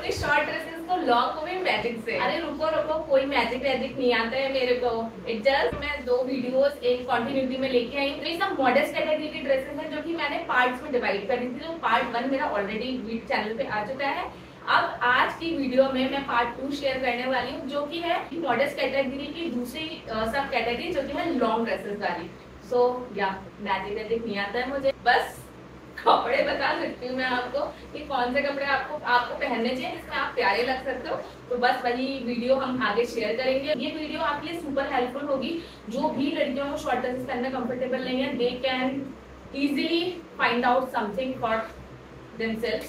अपनी short dresses को long को भी मैजिक से। अरे रुको रुको, कोई मैजिक नहीं आता है मेरे को। इट जस्ट मैं 2 वीडियोस एक कंटिन्यूटी में लेके आई। तो ये सब मॉडेस्ट कैटेगरी की ड्रेसेस हैं जो कि मैंने पार्ट्स में डिवाइड कर दी थी। तो पार्ट 1 मेरा ऑलरेडी वीडियो चैनल पे आ चुका है। अब आज की वीडियो में मैं पार्ट 2 शेयर करने वाली हूँ, जो कि है मॉडेस्ट कैटेगरी की दूसरी सब कैटेगरी, जो कि है लॉन्ग ड्रेसेस वाली। सो या मैजिक नहीं आता है मुझे, बस कपड़े बता सकती हूँ मैं आपको कि कौन से कपड़े आपको पहनने चाहिए जिसमें आप प्यारे लग सकते हो। तो बस वही वीडियो हम आगे शेयर करेंगे। ये वीडियो आपके लिए सुपर हेल्पफुल होगी। जो भी लड़कियों को शॉर्ट ड्रेसेस पहनना कंफर्टेबल नहीं है, they can easily find out something for themselves.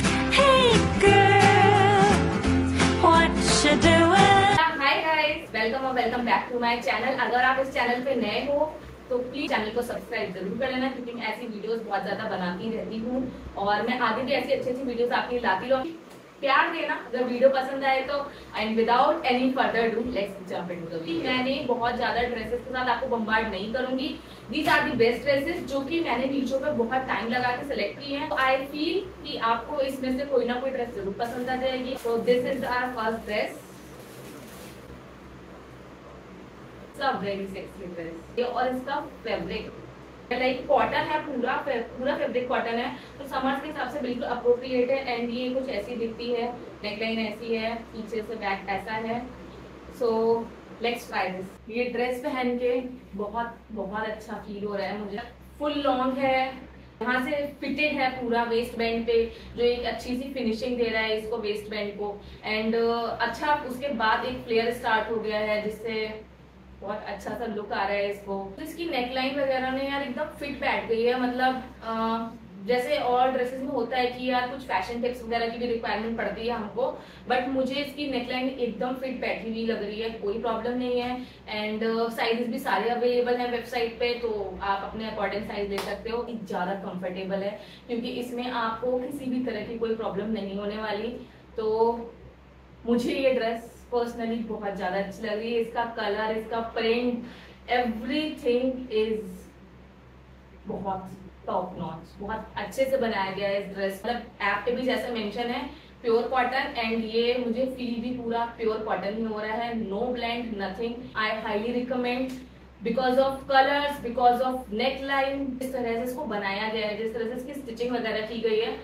Hi guys, welcome back to my channel. अगर आप इस चैनल पे नए हो तो प्लीज चैनल को सब्सक्राइब जरूर कर लेना, क्योंकि मैं ऐसी वीडियोस बहुत ज्यादा बनाती रहती हूँ और मैं आगे भी ऐसी अच्छी वीडियोस आपके लिए लाती रहूंगी। प्यार देना अगर वीडियो पसंद आए तो। And without any further do let's jump into the video. मैंने बहुत ज्यादा ड्रेसेस के साथ आपको बम्बार्ड नहीं करूंगी। These are the best dresses जो कि मैंने मीशो पे बहुत टाइम लगा के सिलेक्ट की है। आई फील कि आपको इसमें से कोई ना कोई ड्रेस जरूर पसंद आ जाएगी। So this is our first dress, very sexy dress. और इसका फैब्रिक लाइक कॉटन है, पूरा फैब्रिक कॉटन है, तो समर्स के हिसाब से बिल्कुल अप्रोप्रिएट है। एंड ये कुछ ऐसी दिखती है, नेकलाइन ऐसी है, पीछे से बैक ऐसा है। So let's try this. ये ड्रेस पहन के बहुत अच्छा फील हो रहा है मुझे। फुल लॉन्ग है, यहाँ से फिटेड है पूरा वेस्ट बैंड पे, जो एक अच्छी सी फिनिशिंग दे रहा है इसको वेस्ट बैंड को। एंड अच्छा उसके बाद एक फ्लेयर स्टार्ट हो गया है जिससे बहुत अच्छा सा लुक आ रहा है इसको। तो इसकी नेकलाइन वगैरह ने यार एकदम फिट बैठ गई है। मतलब जैसे और ड्रेसेस में होता है कि यार कुछ फैशन टिप्स वगैरह की भी रिक्वायरमेंट पड़ती है हमको, बट मुझे इसकी नेकलाइन एकदम फिट बैठी हुई लग रही है, कोई प्रॉब्लम नहीं है। एंड साइजेस भी सारे अवेलेबल हैं वेबसाइट पे, तो आप अपने अकॉर्डिंग साइज ले सकते हो। ज्यादा कंफर्टेबल है क्योंकि इसमें आपको किसी भी तरह की कोई प्रॉब्लम नहीं होने वाली। तो मुझे ये ड्रेस पर्सनली बहुत ज्यादा अच्छी लग रही है। इसका कलर, इसका प्रिंट, एवरीथिंग इज बहुत टॉप नॉच, बहुत अच्छे से बनाया गया है इस ड्रेस। मतलब ऐप पे भी जैसे मेंशन है प्योर कॉटन, एंड ये मुझे फील भी पूरा प्योर कॉटन ही हो रहा है। No blend, nothing. I highly recommend because of colours, because of neckline. जिस तरह से इसको बनाया गया है, जिस तरह से इसकी स्टिचिंग वगैरह की गई है।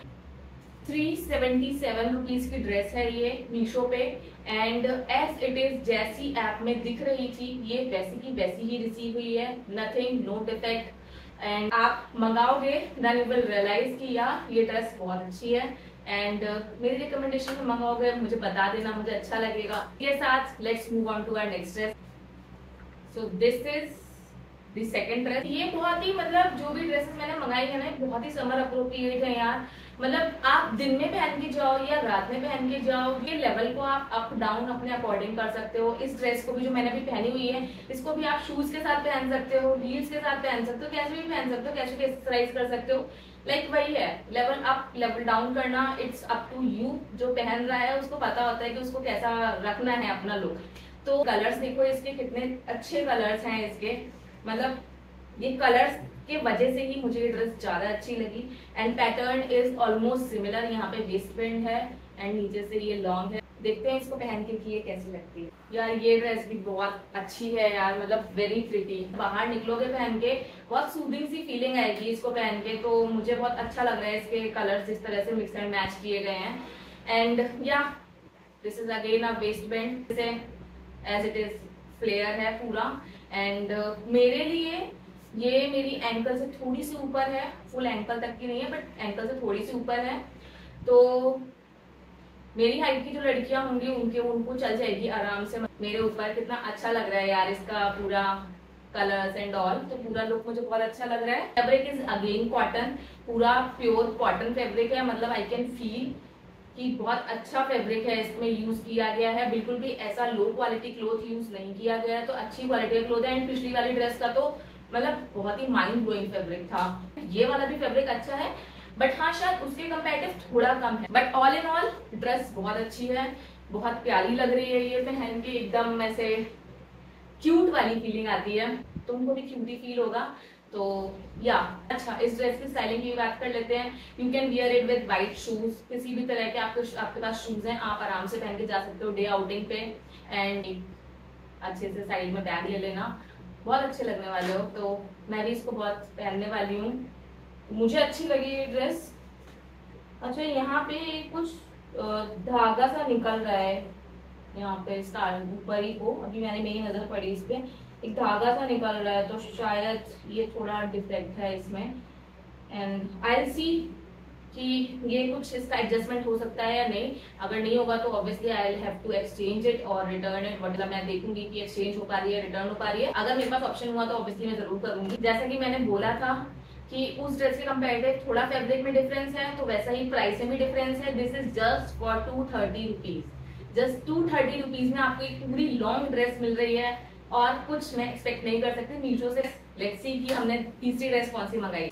377 रुपीज की ड्रेस है ये मीशो पे। एंड एज इट इज जैसी ऐप में दिख रही थी, ये वैसी की वैसी ही रिसीव हुई है। Nothing, no defect. एंड आप मंगाओगे देन यू विल रियलाइज कि यार ये ड्रेस बहुत अच्छी है। एंड मेरी रिकमेंडेशन में मंगाओगे, मुझे बता देना, मुझे अच्छा लगेगा। ये साथ let's move on to our next dress. So this is the second dress. ये बहुत ही मतलब जो भी ड्रेसेस मैंने मंगाई है ना, बहुत ही समर अप्रोप्रिएट है यार। मतलब आप दिन में पहन के जाओ या रात में पहन के जाओ, ये लेवल को आप अप डाउन अपने अकॉर्डिंग कर सकते हो। इस ड्रेस को भी जो मैंने अभी पहनी हुई है, इसको भी आप शूज के साथ पहन सकते हो, हील्स के साथ पहन सकते हो, कैसे भी पहन सकते हो, कैसे भी एक्सरसाइज कर सकते हो। लाइक वही है, लेवल अप लेवल डाउन करना, इट्स अप टू यू। जो पहन रहा है उसको पता होता है कि उसको कैसा रखना है अपना लुक। तो कलर्स देखो इसके, कितने अच्छे कलर्स हैं इसके। मतलब ये कलर्स के वजह से ही मुझे ये ड्रेस ज्यादा अच्छी लगी। And pattern is almost similar. यहाँ पे वेस्ट बैंड है एंड नीचे से ये लॉन्ग है। देखते हैं इसको पहन के कि ये कैसी लगती है। यार ये ड्रेस भी बहुत अच्छी है यार, मतलब वेरी प्रिटी। बाहर निकलोगे पहन के, बहुत सूदिंग सी फीलिंग आएगी इसको पहन के। तो मुझे बहुत अच्छा लग रहा है इसके कलर्स जिस तरह से मिक्स एंड मैच किए गए हैं। एंड या this is again a waistband, as it is flare है पूरा। एंड मेरे लिए ये मेरी एंकल से थोड़ी सी ऊपर है, फुल एंकल तक की नहीं है बट एंकल से थोड़ी सी ऊपर है। तो मेरी हाइट की जो लड़कियां होंगी उनको चल जाएगी आराम से। मेरे ऊपर कितना अच्छा लग रहा है यार इसका पूरा कलर्स एंड ऑल। तो पूरा लुक मुझे बहुत अच्छा लग रहा है। फैब्रिक इज अगेन कॉटन, पूरा प्योर कॉटन फैब्रिक है। मतलब आई कैन फील कि बहुत अच्छा फैब्रिक है इसमें यूज किया गया है। बिल्कुल भी ऐसा लो क्वालिटी क्लोथ यूज नहीं किया गया है, तो अच्छी क्वालिटी का क्लोथ है। एंड पिछली वाली ड्रेस का तो मतलब बहुत ही माइंड ब्लोइंग फैब्रिक था। ये वाला भी फैब्रिक अच्छा है बट हाँ शायद उसके कंपैरेटिव थोड़ा कम है। But all in all dress बहुत अच्छी है, बहुत प्यारी लग रही है। ये पहन के एकदम ऐसे क्यूट वाली फीलिंग आती है, तुमको भी क्यूटी फील होगा तो या अच्छा, इस ड्रेस की स्टाइलिंग की बात कर लेते हैं। You can wear it with white shoes, किसी भी तरह के आपके पास शूज हैं, आप आराम से पहन के जा सकते हो डे आउटिंग पे। एंड अच्छे से साइड में बैग ले लेना, बहुत अच्छे लगने वाले हो। तो मैं भी इसको बहुत पहनने वाली हूँ, मुझे अच्छी लगी ये ड्रेस। अच्छा, यहाँ पे कुछ धागा सा निकल रहा है, यहाँ पे स्टार्ट ऊपर ही को, अभी मैंने मेरी नजर पड़ी इस पे, एक धागा सा निकल रहा है, तो शायद ये थोड़ा डिफेक्ट है इसमें। एंड आई विल सी कि ये कुछ इसका एडजस्टमेंट हो सकता है या नहीं। अगर नहीं होगा तो obviously I will have to exchange it और रिटर्न इट, मतलब मैं देखूंगी कि एक्सचेंज हो पा रही है, रिटर्न हो पा रही है। अगर मेरे पास ऑप्शन हुआ तो ऑब्वियसली मैं जरूर करूंगी। जैसा कि मैंने बोला था कि उस ड्रेस के कंपेरेटिव थोड़ा फैब्रिक में डिफरेंस है, तो वैसा ही प्राइस में भी डिफरेंस है। This is just for 230 rupees, just 230 rupees में आपको एक पूरी लॉन्ग ड्रेस मिल रही है, और कुछ मैं एक्सपेक्ट नहीं कर सकती मीशो से। लेट्स सी कि हमने तीसरी ड्रेस कौन सी मंगाई।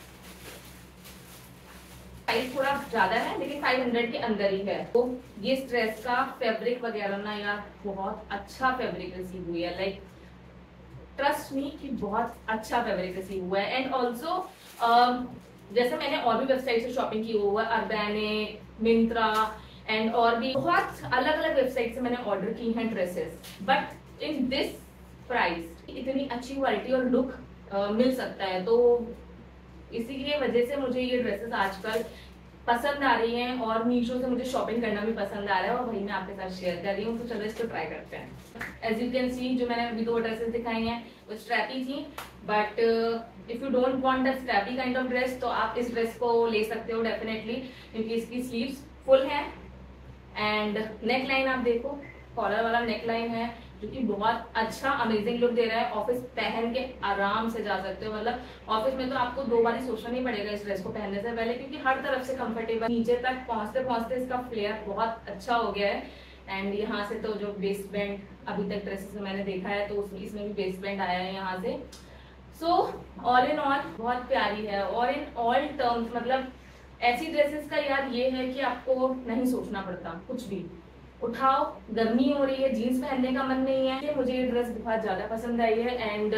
प्राइस थोड़ा ज्यादा है लेकिन 500 के अंदर ही है। तो ये ड्रेस का फैब्रिक वगैरह ना यार बहुत अच्छा फैब्रिक रिसीव हुई है, लाइक ट्रस्ट मी कि बहुत अच्छा फैब्रिक रिसीव हुआ है। एंड ऑल्सो जैसे मैंने और भी वेबसाइट से शॉपिंग की हुआ है, अर्बैने, मिंत्रा एंड और भी बहुत अलग अलग वेबसाइट से मैंने ऑर्डर की हैं dresses, but in this price इतनी अच्छी क्वालिटी और लुक मिल सकता है। तो इसी वजह से मुझे ये ड्रेसेस आजकल पसंद आ रही हैं, और मीशो से मुझे शॉपिंग करना भी पसंद आ रहा है, और वही मैं आपके साथ शेयर कर रही हूँ। तो चलो इसको ट्राई करते हैं। एज यू कैन सी, जो मैंने अभी 2 ड्रेसेस दिखाई हैं वो स्ट्रैपी थी, but if you don't want the strappy kind of dress तो आप इस ड्रेस को ले सकते हो डेफिनेटली, क्योंकि इसकी स्लीव्स फुल है एंड नेक लाइन आप देखो, कॉलर वाला नेक लाइन है, जो कि बहुत अच्छा अमेजिंग लुक दे रहा है। ऑफिस पहन के आराम से जा सकते हो, मतलब ऑफिस में तो आपको 2 बार ही सोचना नहीं पड़ेगा इस ड्रेस को पहनने से पहले, क्योंकि हर तरफ से कंफर्टेबल, नीचे तक पहुंचते पहुंचते इसका फ्लेयर बहुत अच्छा हो गया है। एंड यहाँ से तो जो वेस्ट बैंड अभी तक ड्रेसेस में मैंने देखा है तो इसमें भी वेस्ट बैंड आया है यहाँ से। सो ऑल इन ऑल बहुत प्यारी है, और इन ऑल टर्म्स मतलब ऐसी ड्रेसेस का यार ये है कि आपको नहीं सोचना पड़ता कुछ भी, उठाओ, गर्मी हो रही है, जीन्स पहनने का मन नहीं है। मुझे ये ड्रेस बहुत ज्यादा पसंद आई है एंड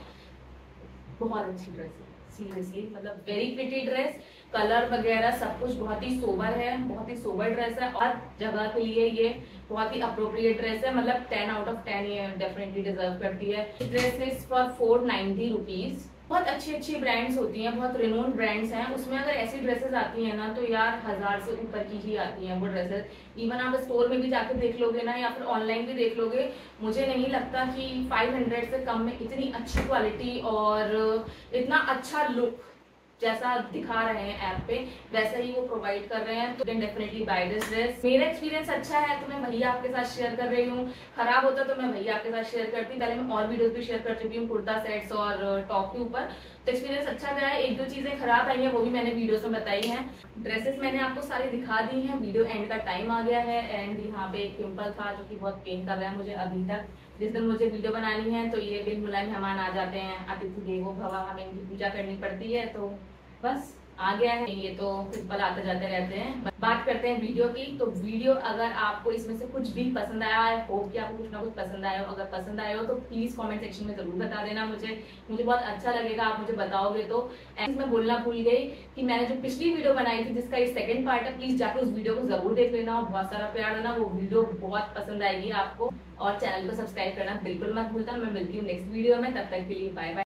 बहुत अच्छी ड्रेस है सीरियसली, मतलब वेरी प्रिटी ड्रेस, कलर वगैरह सब कुछ बहुत ही सोबर है, बहुत ही सोबर ड्रेस है, और जगह के लिए ये बहुत ही अप्रोप्रिएट ड्रेस है, मतलब 10 आउट ऑफ 10 ये डेफिनेटली डिजर्व करती है। Dress is for 490 rupees. बहुत अच्छी अच्छी ब्रांड्स होती हैं, बहुत रिनोन्ड ब्रांड्स हैं, उसमें अगर ऐसी ड्रेसेस आती हैं ना तो यार 1000 से ऊपर की ही आती हैं वो ड्रेसेस। इवन आप स्टोर में भी जाकर देख लोगे ना, या फिर ऑनलाइन भी देख लोगे, मुझे नहीं लगता कि 500 से कम में इतनी अच्छी क्वालिटी और इतना अच्छा लुक जैसा दिखा रहे हैं ऐप पे वैसा ही वो प्रोवाइड कर रहे हैं। तो डेफिनेटली बाय दिस ड्रेस। मेरा एक्सपीरियंस अच्छा है तो मैं वही आपके साथ शेयर कर रही हूँ, खराब होता तो मैं वही आपके साथ शेयर करती। पहले मैं और वीडियोस भी शेयर कर चुकी हूँ कुर्ता सेट्स और टॉप के ऊपर, तो एक्सपीरियंस अच्छा गया है। 1-2 चीजें खराब आई हैं वो भी मैंने वीडियोस में बताई हैं। ड्रेसेस मैंने आपको सारी दिखा दी हैं, वीडियो एंड का टाइम आ गया है। एंड यहाँ पे एक पिंपल था जो कि बहुत पेन कर रहा है मुझे अभी तक। जिस दिन मुझे वीडियो बनानी है तो ये बिन बुलाए मेहमान आ जाते हैं, अतिथि देवो भव, हमें इनकी पूजा करनी पड़ती है, तो बस आ गया है। ये तो पिंपल आते जाते रहते हैं। बात करते हैं वीडियो की। तो वीडियो अगर आपको इसमें से कुछ भी पसंद आया है, होप कि आपको कुछ ना कुछ पसंद आया हो, अगर पसंद आया हो तो प्लीज कमेंट सेक्शन में जरूर बता देना मुझे बहुत अच्छा लगेगा आप मुझे बताओगे तो। एंड मैं बोलना भूल गई कि मैंने जो पिछली वीडियो बनाई थी जिसका ये सेकंड पार्ट है, प्लीज जाकर उस वीडियो को जरूर देख लेना और बहुत सारा प्यार देना, वो वीडियो बहुत पसंद आएगी आपको। और चैनल को सब्सक्राइब करना बिल्कुल मत भूलना। मैं मिलती हूँ नेक्स्ट वीडियो में, तब तक के लिए बाय बाय।